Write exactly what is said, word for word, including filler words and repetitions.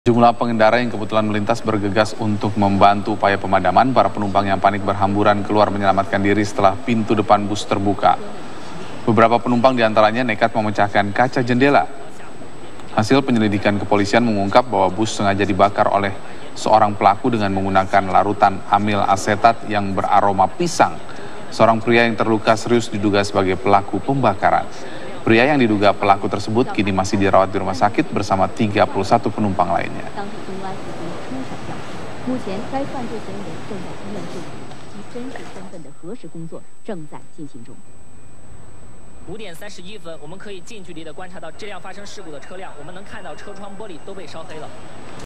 Jumlah pengendara yang kebetulan melintas bergegas untuk membantu upaya pemadaman. Para penumpang yang panik berhamburan keluar menyelamatkan diri setelah pintu depan bus terbuka. Beberapa penumpang diantaranya nekat memecahkan kaca jendela. Hasil penyelidikan kepolisian mengungkap bahwa bus sengaja dibakar oleh seorang pelaku dengan menggunakan larutan amil asetat yang beraroma pisang. Seorang pria yang terluka serius diduga sebagai pelaku pembakaran. Pria yang diduga pelaku tersebut kini masih dirawat di rumah sakit bersama tiga puluh satu penumpang lainnya. 五点三十一分，我们可以近距离的观察到这辆发生事故的车辆，我们能看到车窗玻璃都被烧黑了。